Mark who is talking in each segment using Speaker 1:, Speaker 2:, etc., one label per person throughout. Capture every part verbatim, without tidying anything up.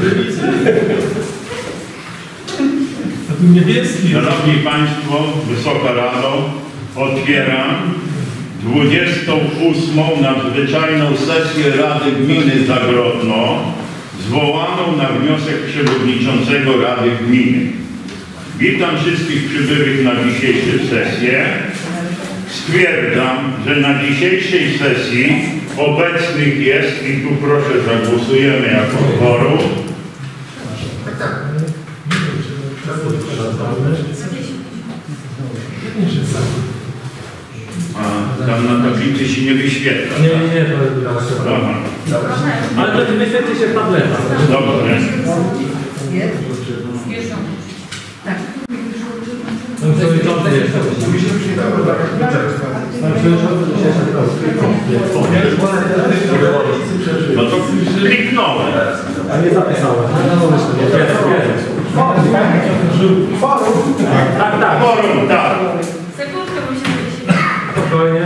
Speaker 1: Szanowni Państwo, Wysoka Rado, otwieram dwudziestą ósmą nadzwyczajną sesję Rady Gminy Zagrodno, zwołaną na wniosek przewodniczącego Rady Gminy. Witam wszystkich przybyłych na dzisiejszą sesję. Stwierdzam, że na dzisiejszej sesji obecnych jest, i tu proszę zagłosujemy jako kworum, a tam na tablicy się nie wyświetla.
Speaker 2: Nie, nie, nie, to jest
Speaker 1: Aha.
Speaker 2: Ale to wyświetli się w tabletach.
Speaker 1: Dobrze.
Speaker 2: Pan przewodniczący jest. Pan przewodniczący
Speaker 1: No to kliknąłem.
Speaker 2: A nie zapisałem. Tak, tak.
Speaker 1: Forum, tak.
Speaker 3: Sekundkę musimy wyjść.
Speaker 2: Spokojnie.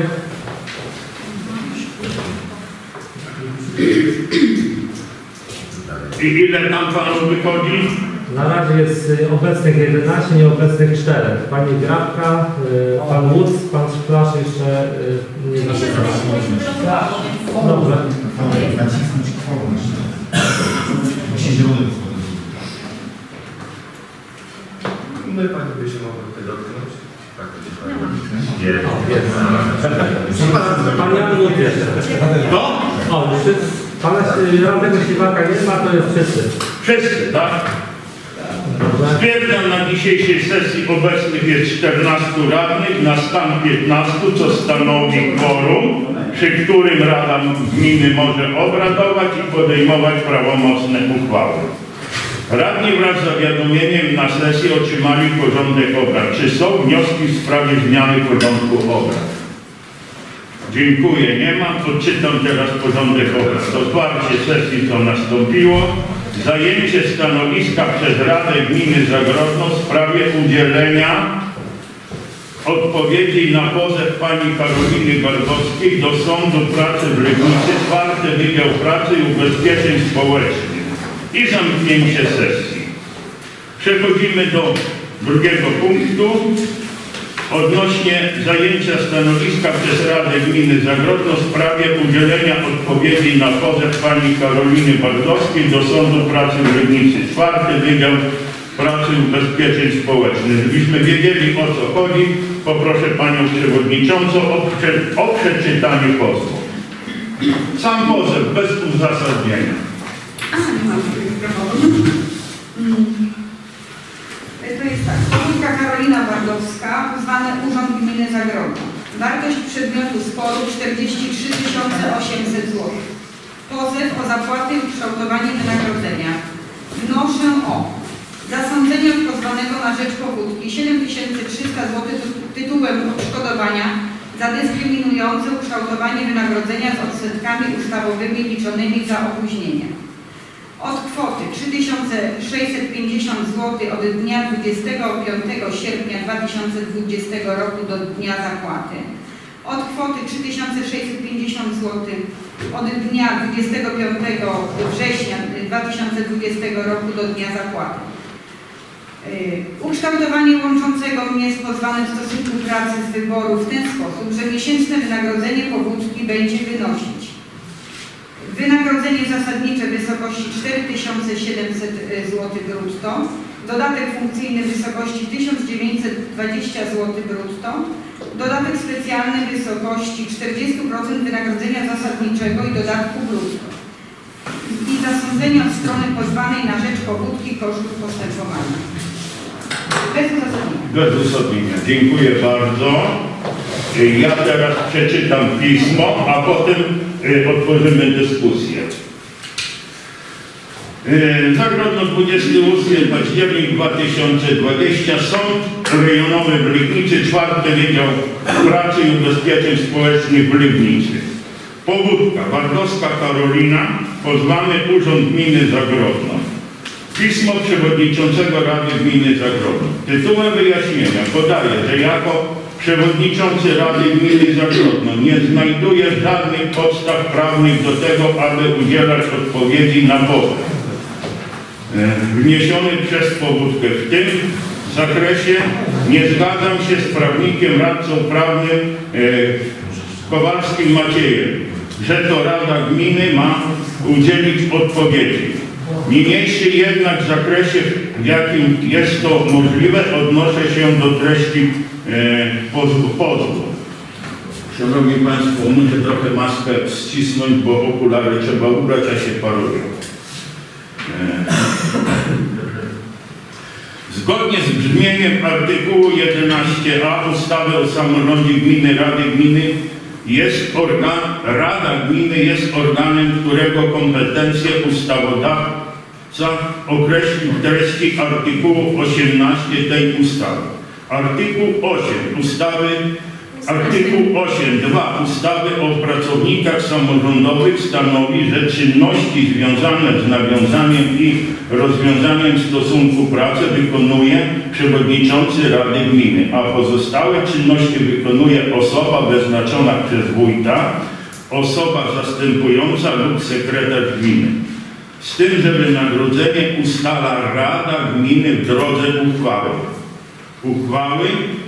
Speaker 1: I ile tam panu wychodzi?
Speaker 2: Na razie jest y, obecnych jedenaście, nieobecnych cztery. Pani Grabka, y, pan Wódz, pan Szklarz jeszcze y, nie zapisał. Dobrze.
Speaker 4: Nacisnąć kworum. Musi zielony
Speaker 5: My Pani by się mogły tutaj dotknąć. Tak, to się
Speaker 2: Jest. Pan Jan Wódz jeszcze.
Speaker 1: To?
Speaker 2: O, wszyscy. Pana radnego Siwaka nie ma, to jest wszyscy.
Speaker 1: Wszyscy, tak? Stwierdzam, na dzisiejszej sesji obecnych jest czternastu radnych, na stan piętnastu, co stanowi kworum, przy którym Rada Gminy może obradować i podejmować prawomocne uchwały. Radni wraz z zawiadomieniem na sesji otrzymali porządek obrad. Czy są wnioski w sprawie zmiany porządku obrad? Dziękuję, nie ma. Odczytam teraz porządek obrad. Otwarcie sesji, co nastąpiło. Zajęcie stanowiska przez Radę Gminy Zagrodno w sprawie udzielenia odpowiedzi na pozew pani Karoliny Bardowskiej do Sądu Pracy w Legnicy, czwarty Wydział Pracy i Ubezpieczeń Społecznych i zamknięcie sesji. Przechodzimy do drugiego punktu. Odnośnie zajęcia stanowiska przez Radę Gminy Zagrodno w sprawie udzielenia odpowiedzi na pozew pani Karoliny Bardowskiej do Sądu Pracy w Legnicy, czwarty Wydział Pracy i Ubezpieczeń Społecznych. Żebyśmy wiedzieli, o co chodzi, poproszę panią przewodniczącą o, prze, o przeczytanie pozwu. Sam pozew bez uzasadnienia.
Speaker 6: To jest tak, Powódka Karolina Bardowska, pozwany Urząd Gminy Zagrodno. Wartość przedmiotu sporu czterdzieści trzy tysiące osiemset złotych. Pozew o zapłatę i kształtowanie wynagrodzenia. Wnoszę o zasądzenie od pozwanego na rzecz Powódki siedem tysięcy trzysta złotych tytułem odszkodowania za dyskryminujące ukształtowanie wynagrodzenia z odsetkami ustawowymi liczonymi za opóźnienie. Od kwoty trzy tysiące sześćset pięćdziesiąt złotych od dnia dwudziestego piątego sierpnia dwa tysiące dwudziestego roku do dnia zapłaty. Od kwoty trzy tysiące sześćset pięćdziesiąt złotych od dnia dwudziestego piątego września dwa tysiące dwudziestego roku do dnia zapłaty. Yy, ukształtowanie łączącego mnie z pozwanym stosunku pracy z wyboru w ten sposób, że miesięczne wynagrodzenie powódki będzie wynosić wynagrodzenie zasadnicze w wysokości cztery tysiące siedemset złotych brutto, dodatek funkcyjny w wysokości tysiąc dziewięćset dwadzieścia złotych brutto, dodatek specjalny w wysokości czterdzieści procent wynagrodzenia zasadniczego i dodatku brutto i zasądzenie od strony pozwanej na rzecz powódki kosztów postępowania. Bez uzasadnienia.
Speaker 1: Bez uzasadnienia. Dziękuję bardzo. Ja teraz przeczytam pismo, a potem y, otworzymy dyskusję. Y, Zagrodno dwudziestego ósmego października dwa tysiące dwudziestego Sąd Rejonowy w Legnicy, czwarty Wydział Pracy i Ubezpieczeń Społecznych w Legnicy. Powódka Bardowska Karolina, pozwany Urząd Gminy Zagrodno. Pismo przewodniczącego Rady Gminy Zagrodno. Tytułem wyjaśnienia podaję, że jako przewodniczący Rady Gminy Zagrodno nie znajduje żadnych podstaw prawnych do tego, aby udzielać odpowiedzi na pozew. wniesiony przez Powódkę. W tym zakresie nie zgadzam się z prawnikiem, radcą prawnym Kowalskim Maciejem, że to Rada Gminy ma udzielić odpowiedzi. Niniejszy jednak w zakresie, w jakim jest to możliwe, odnoszę się do treści pozwu. pozwu. Szanowni Państwo, muszę trochę maskę ścisnąć, bo okulary trzeba ubrać, a się parują. Zgodnie z brzmieniem artykułu jedenaście a ustawy o samorządzie gminy, Rady Gminy jest organ, Rada Gminy jest organem, którego kompetencje ustawodawca określił w treści artykułu osiemnastego tej ustawy. Artykuł osiem ustawy Artykuł osiem dwa ustawy o pracownikach samorządowych stanowi, że czynności związane z nawiązaniem i rozwiązaniem stosunku pracy wykonuje przewodniczący Rady Gminy, a pozostałe czynności wykonuje osoba wyznaczona przez wójta, osoba zastępująca lub sekretarz gminy. Z tym, że wynagrodzenie ustala Rada Gminy w drodze uchwały. Uchwały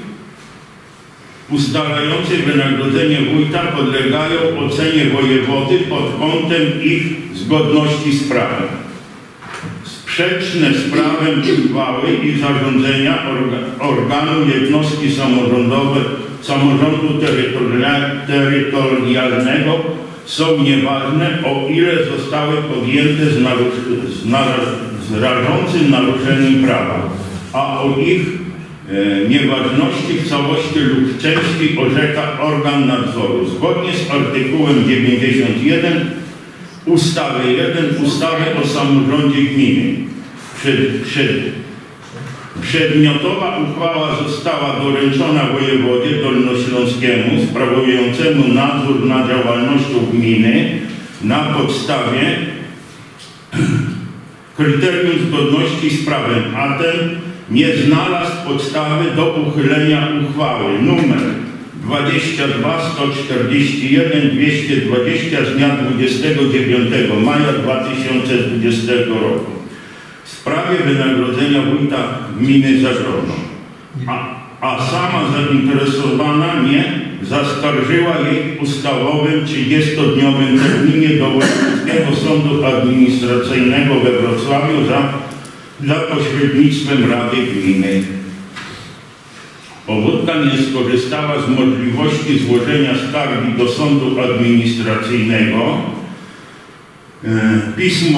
Speaker 1: ustalające wynagrodzenie wójta podlegają ocenie wojewody pod kątem ich zgodności z prawem. Sprzeczne z prawem uchwały i zarządzenia orga, organu jednostki samorządowe, samorządu terytorialnego są nieważne, o ile zostały podjęte z, narusz, z, narusz, z rażącym naruszeniem prawa, a o ich nieważności w całości lub w części orzeka organ nadzoru. Zgodnie z artykułem dziewięćdziesiątym pierwszym ustawy jeden ustawy o samorządzie gminy. Przed, przed, przedmiotowa uchwała została doręczona wojewodzie dolnośląskiemu sprawującemu nadzór nad działalnością gminy na podstawie kryterium zgodności z prawem, a ten nie znalazł podstawy do uchylenia uchwały nr dwadzieścia dwa sto czterdzieści jeden dwieście dwadzieścia z dnia dwudziestego dziewiątego maja dwa tysiące dwudziestego roku w sprawie wynagrodzenia wójta gminy Zagrodno, a, a sama zainteresowana nie zaskarżyła jej w ustawowym trzydziestodniowym terminie do Wojewódzkiego Sądu Administracyjnego we Wrocławiu za za pośrednictwem Rady Gminy. Powódka nie skorzystała z możliwości złożenia skargi do Sądu Administracyjnego. Pismo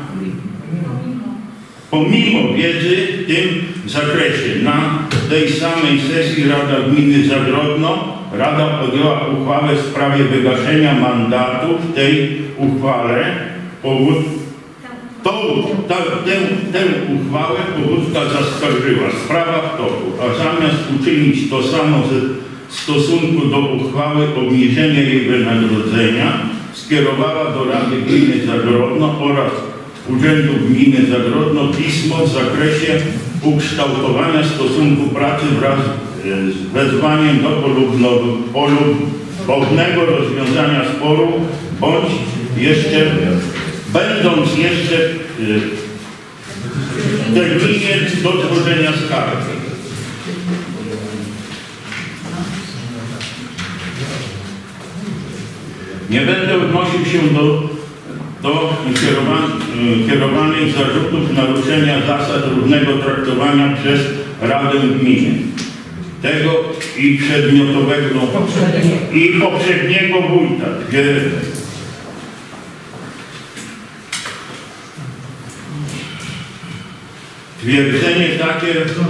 Speaker 1: pomimo wiedzy w tym zakresie na tej samej sesji Rada Gminy Zagrodno Rada podjęła uchwałę w sprawie wygaszenia mandatu. W tej uchwale powód Tą, ta, tę, tę uchwałę powódka zaskarżyła. Sprawa w toku, a zamiast uczynić to samo w stosunku do uchwały obniżenia jej wynagrodzenia, skierowała do Rady Gminy Zagrodno oraz Urzędu Gminy Zagrodno pismo w zakresie ukształtowania stosunku pracy wraz z wezwaniem do polubownego rozwiązania sporu, bądź jeszcze będąc jeszcze w terminie do złożenia skargi. Nie będę odnosił się do, do kierowan, kierowanych zarzutów naruszenia zasad równego traktowania przez Radę Gminy. Tego i przedmiotowego i poprzedniego wójta, gdzie Twierdzenie takie,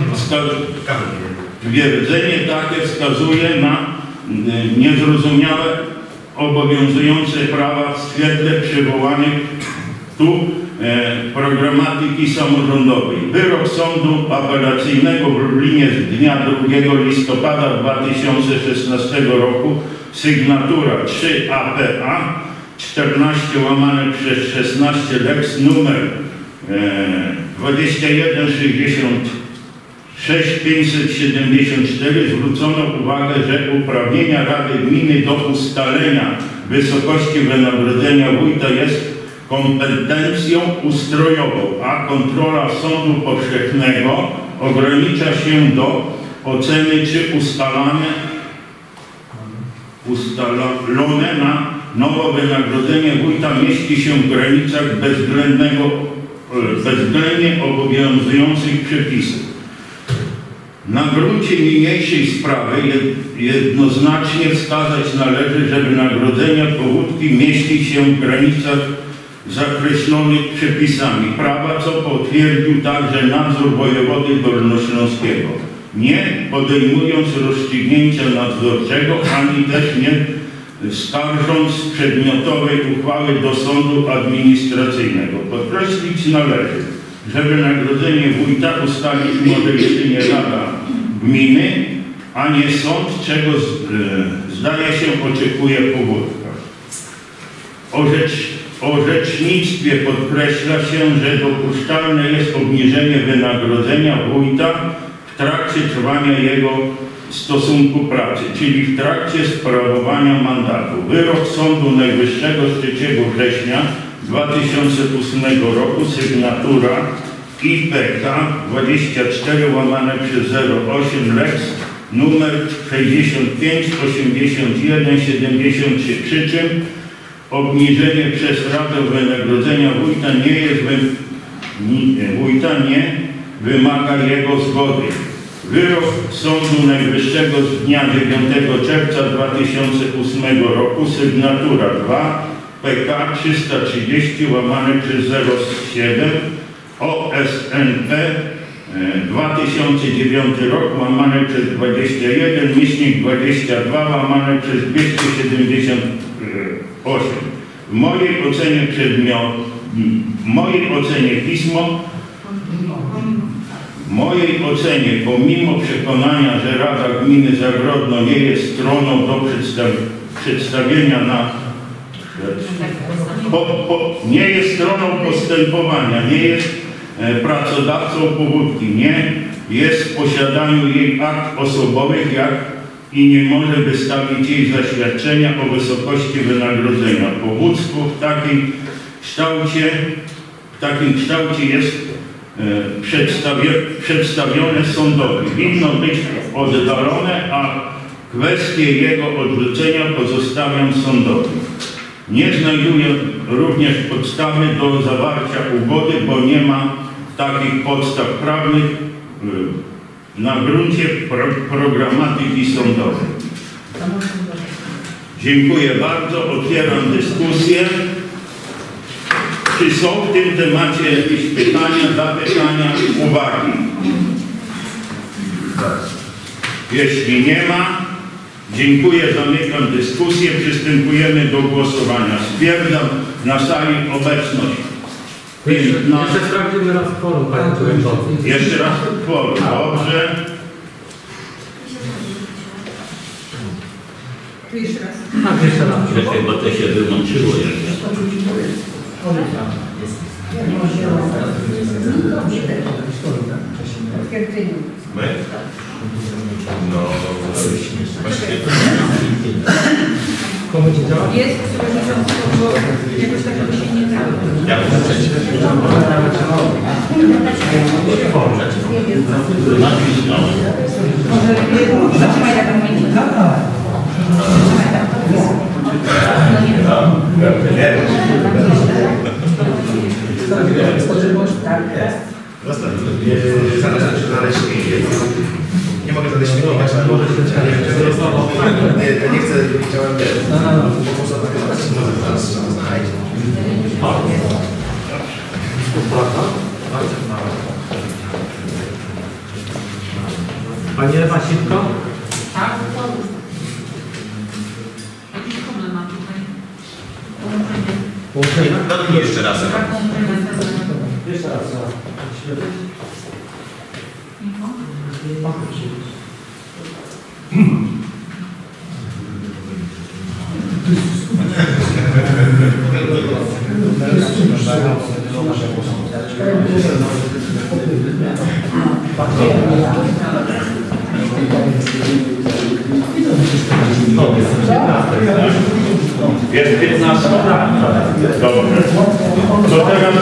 Speaker 1: twierdzenie takie wskazuje na niezrozumiałe obowiązujące prawa w świetle przywołanych tu e, programatyki samorządowej. Wyrok Sądu Apelacyjnego w Lublinie z dnia drugiego listopada dwa tysiące szesnastego roku, sygnatura trzy A P A czternaście łamane przez szesnaście Lex numer dwadzieścia jeden sześćdziesiąt sześć pięćset siedemdziesiąt cztery zwrócono uwagę, że uprawnienia Rady Gminy do ustalenia wysokości wynagrodzenia wójta jest kompetencją ustrojową, a kontrola sądu powszechnego ogranicza się do oceny, czy ustalane, ustalone na nowo wynagrodzenie wójta mieści się w granicach bezwzględnego, bezwzględnie obowiązujących przepisów. Na gruncie niniejszej sprawy jednoznacznie wskazać należy, że wynagrodzenie powódki mieści się w granicach zakreślonych przepisami prawa, co potwierdził także nadzór wojewody dolnośląskiego, nie podejmując rozstrzygnięcia nadzorczego, ani też nie skarżąc przedmiotowej uchwały do sądu administracyjnego. Podkreślić należy, że wynagrodzenie wójta ustalić może jedynie Rada Gminy, a nie sąd, czego z, e, zdaje się oczekuje powódka. O, rzecz, o rzecznictwie podkreśla się, że dopuszczalne jest obniżenie wynagrodzenia wójta w trakcie trwania jego stosunku pracy, czyli w trakcie sprawowania mandatu. Wyrok Sądu Najwyższego z trzeciego września dwa tysiące ósmego roku, sygnatura I P K dwadzieścia cztery łamane przez zero osiem Lex numer sześćdziesiąt pięć osiemdziesiąt jeden siedemdziesiąt trzy, przy czym obniżenie przez Radę wynagrodzenia wójta nie jest wy... wójta nie wymaga jego zgody. Wyrok Sądu Najwyższego z dnia dziewiątego czerwca dwa tysiące ósmego roku, sygnatura dwa P K trzysta trzydzieści łamane przez zero siedem O S N P dwa tysiące dziewiąty rok łamane przez dwadzieścia jeden, myślnik dwadzieścia dwa łamane przez dwieście siedemdziesiąt osiem. W mojej ocenie przedmiot, w mojej ocenie pismo, w mojej ocenie pomimo przekonania, że Rada Gminy Zagrodno nie jest stroną do przedstaw, przedstawienia na po, po, nie jest stroną postępowania, nie jest e, pracodawcą powódki, nie jest w posiadaniu jej akt osobowych, jak i nie może wystawić jej zaświadczenia o wysokości wynagrodzenia. Powództwo w takim kształcie, w takim kształcie jest e, przedstawia, przedstawione sądowi. Winno być oddalone, a kwestię jego odrzucenia pozostawiam sądowi. Nie znajduję również podstawy do zawarcia ugody, bo nie ma takich podstaw prawnych na gruncie pro, programatyki sądowej. Dziękuję bardzo. Otwieram dyskusję. Czy są w tym temacie jakieś pytania, zapytania, uwagi? Jeśli nie ma, dziękuję, zamykam dyskusję. Przystępujemy do głosowania. Stwierdzam na sali obecność.
Speaker 2: Jeszcze sprawdzimy raz kworum, panie przewodniczący.
Speaker 1: Jeszcze raz kworum. Dobrze.
Speaker 6: Tu jeszcze raz.
Speaker 2: Tak, jeszcze raz.
Speaker 7: Czekaj, bo to się wyłączyło.
Speaker 5: My? No, właśnie.
Speaker 2: Komu ci działa?
Speaker 6: Jest przewodniczący, bo jakoś takiego się nie dało.
Speaker 5: Ja muszę przejść.
Speaker 6: Może zatrzymaj taką momencie.
Speaker 4: Zaraz muszę znaleźć śmienie. Nie mogę znaleźć śmietnika, ale może się nie, nie chcę, nie chciałem też. Bo można tak zaraz trzeba znaleźć.
Speaker 2: Pani Ewa Sipko?
Speaker 3: Tak? Jakiś problem mam tutaj. Połączenie.
Speaker 2: Połączenie?
Speaker 5: Dotknij jeszcze raz.
Speaker 3: Tak, połączenie.
Speaker 2: Jeszcze raz. No,
Speaker 1: Jest piętnaście? Dobrze. To teraz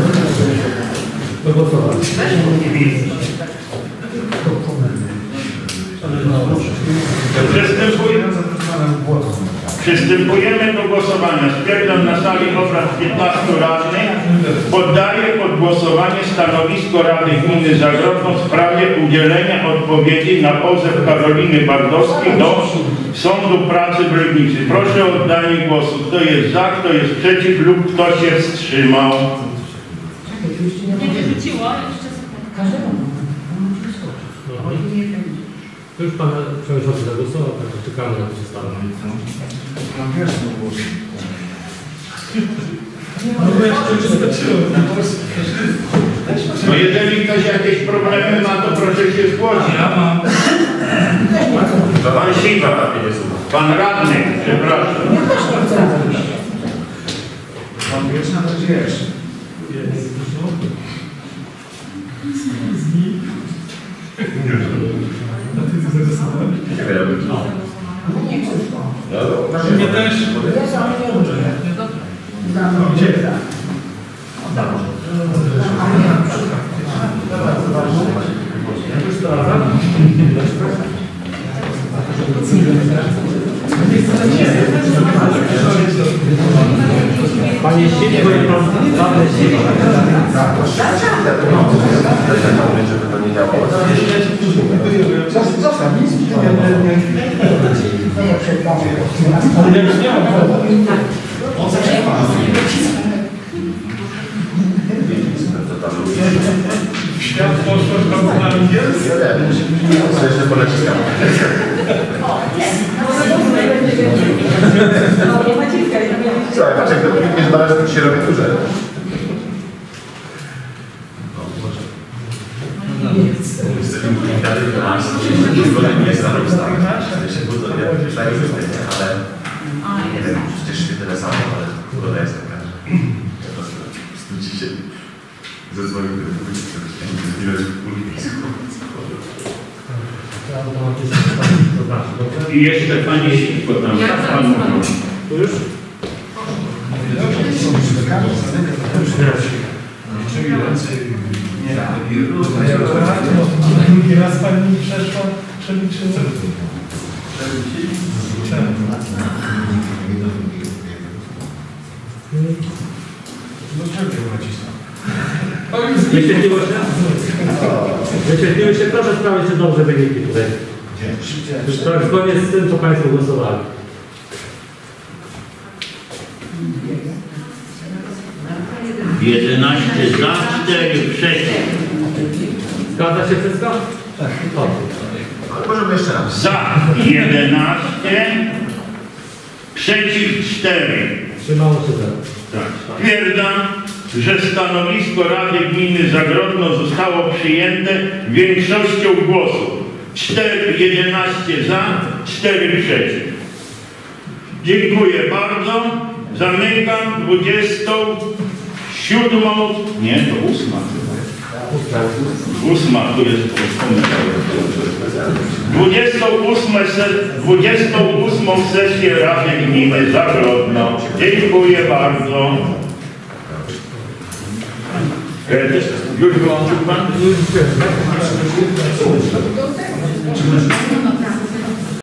Speaker 2: Do głosowania.
Speaker 1: przystępujemy, przystępujemy do głosowania. Stwierdzam na sali obrad piętnastu radnych. Poddaję pod głosowanie stanowisko Rady Gminy Zagrodno w sprawie udzielenia odpowiedzi na pozew Karoliny Bardowskiej do Sądu Pracy w Legnicy. Proszę o oddanie głosu. Kto jest za, kto jest przeciw lub kto się wstrzymał.
Speaker 3: Nie wyrzuciło, jeszcze sekundkę.
Speaker 2: To już Pan Przewodniczący zagłosował, także czekamy na to, co stało.
Speaker 1: No jeżeli ktoś jakieś problemy ma, to proszę się zgłosić.
Speaker 5: Ja mam.
Speaker 1: To pan Siwa, pan radny, przepraszam.
Speaker 5: Pan wiesz, na to wiesz.
Speaker 4: Nie wiem.
Speaker 5: Mnie też. Gdzie?
Speaker 2: Panie Siedź, bo jest Pan radny Siedź.
Speaker 4: Żeby to nie działało.
Speaker 5: Świat poszło na angielski.
Speaker 4: Co jeszcze ponaciskam? Słuchaj, patrz, jak to nie zbada, że to się robi duże. Ale nie wiem, przecież się tyle samo, ale uroda jest taka, że po prostu wstydzi się zezwolił do tego, ile
Speaker 1: I jeszcze panie Siwko tam. Pan
Speaker 2: Tu już?
Speaker 5: Drugi raz pani przeszła, przeliczyła.
Speaker 2: Wyświetliło się? Wyświetliły się, proszę sprawdzić, czy dobrze wyniki tutaj. Już tak zgodnie z tym, co Państwo głosowali.
Speaker 1: jedenaście za, cztery przeciw.
Speaker 2: Zgadza się wszystko? Tak.
Speaker 4: Ale możemy jeszcze raz.
Speaker 1: Za jedenaście, przeciw cztery.
Speaker 2: Trzymało się zero.
Speaker 1: Tak. Stwierdzam, że stanowisko Rady Gminy Zagrodno zostało przyjęte większością głosów. cztery, jedenaście za, cztery przeciw. Dziękuję bardzo. Zamykam dwudziestą siódmą, nie, to ósma. Ósma, tu jest dwudziestą ósmą dwudziestą ósmą sesję Rady Gminy Zagrodno. Dziękuję bardzo. Już wyłączył Pan?